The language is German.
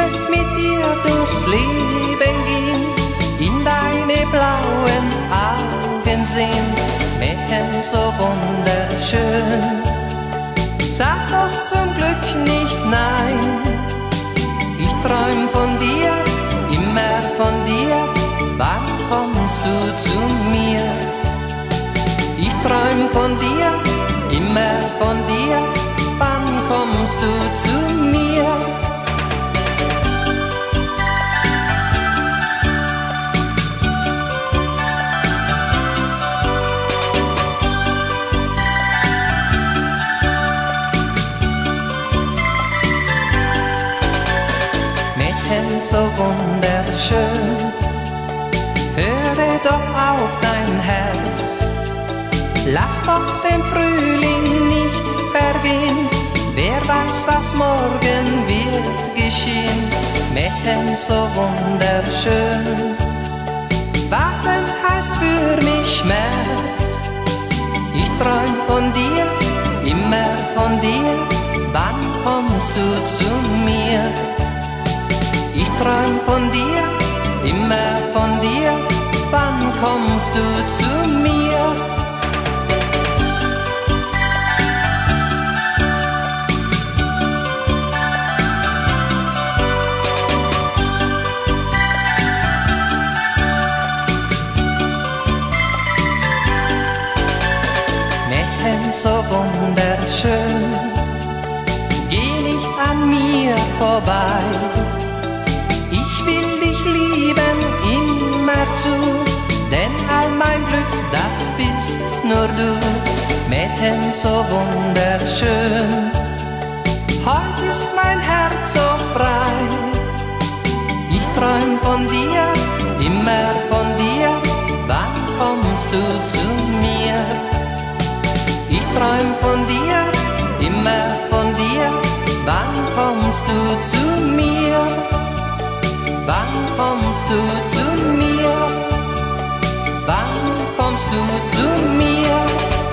mit dir durchs Leben gehen, in deine blauen Augen sehen, Mädchen so wunderschön. Sag doch zum Glück nicht nein, ich träum von dir, immer von dir, wann kommst du zu mir? Ich träum von dir, immer von dir, wann kommst du zu mir? Mädchen so wunderschön, höre doch auf dein Herz, lass doch den Frühling nicht vergehen, wer weiß, was morgen wird geschehen. Mädchen so wunderschön, warten heißt für mich Schmerz. Ich träum von dir, immer von dir, wann kommst du zu mir? Ich träum von dir, immer von dir, wann kommst du zu mir? Mädchen so wunderschön, geh nicht an mir vorbei. Ich will dich lieben immerzu, denn all mein Glück, das bist nur du. Mädchen so wunderschön, heut ist mein Herz so frei. Ich träum von dir, immer von dir, wann kommst du zu mir? Ich träum von dir, immer von dir, wann kommst du zu mir? Wann kommst du zu mir? Wann kommst du zu mir?